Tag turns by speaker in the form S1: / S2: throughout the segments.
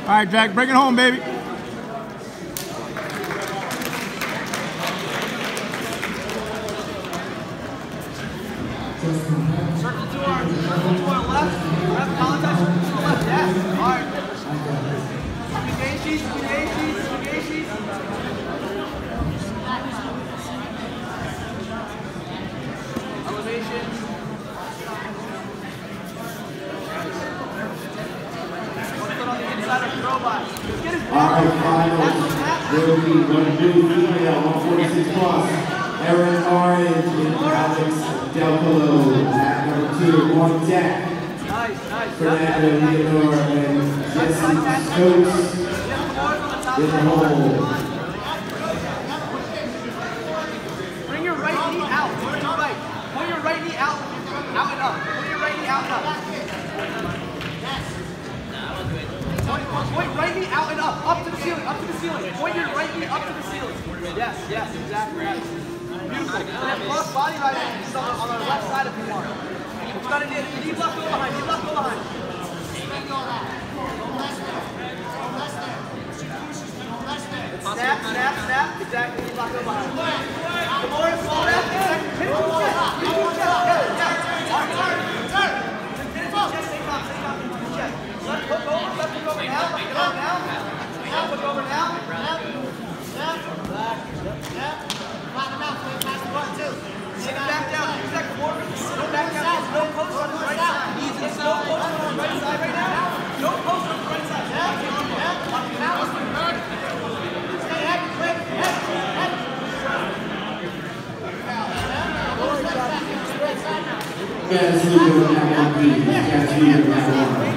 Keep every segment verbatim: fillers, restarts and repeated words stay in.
S1: All right, Jack, bring it home, baby.
S2: Circle to our, circle to our left. Left contact, circle to the left. Yeah. All right. Engage, engage, engage. Elevation. Put on the inside of the robot.
S3: All right, finals will be one blue female, one forty-six plus. Erin Orange and Alex Taubl at number two. On deck,
S2: Nice, nice.
S3: Fernando Leonor and Jesse Tots in the hole.
S2: Bring your right knee out. Point your right. Point your right knee out. Out and up. Point your right knee out and up. Point, point right knee out and up. Up to the ceiling. Up to the ceiling. Point your right knee up to the ceiling. Yes, yes, exactly. Beautiful. And then cross body right on the, on the left side if you want. What you gotta do? Knee left, go behind. Knee left, go behind. Snap, snap, snap. Exactly. Knee left, go behind. The more it's slow down, exactly. Hit it with the chest. Hit it with the chest. Yeah, yeah. Arm, arm, turn. Hit it with the chest. Stay calm, stay calm. Hit it with the chest. Left hook over, left hook over now. Left hook over now. Left hook over now. Snap. Relax. Yep. Flatten him out. Sit him back down. Use that core. Sit him back down. There's no post on the right side. There's no post on the right side right now. No post on the right side. Yeah. Yeah. Now. Stay heavy, quick. Heavy. Heavy.
S3: Guys, who are now on the guys, who are now on.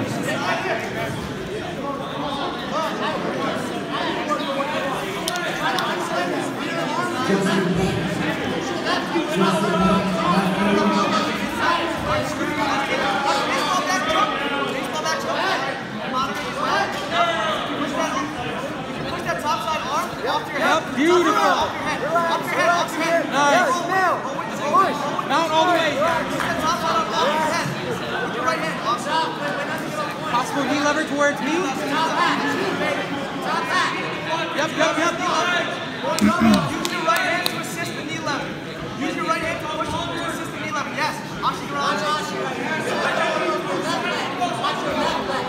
S1: Yep, beautiful. Up your head, up your head, up your head. Nice. Now. Mount all the way. Push that top side up off your head. With your right hand. Possible knee lever towards me. Top back. Top back. Yep, yep, yep. Use your right hand to assist the knee lever. Use your right hand to push over to assist the knee lever. Yes. Ashi Garage. Watch your left leg. Watch your left leg.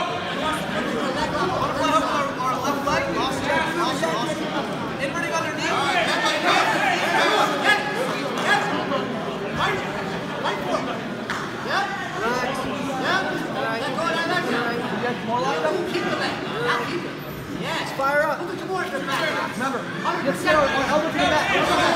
S1: Our left leg. Awesome. Awesome. Awesome. Inverting underneath. More lined up. Keep the leg. Now keep it. Yes. Fire up. Look at your board. Remember. Get slow. Elbow to the back.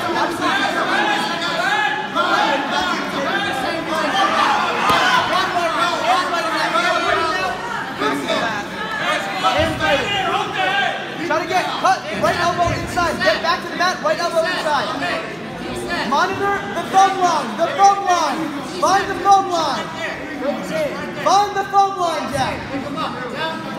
S1: Try to get cut. Right elbow inside. Get back to the mat. Right elbow inside. Monitor the thumb line. The thumb line. Find the thumb line. Find the thumb line, Jack.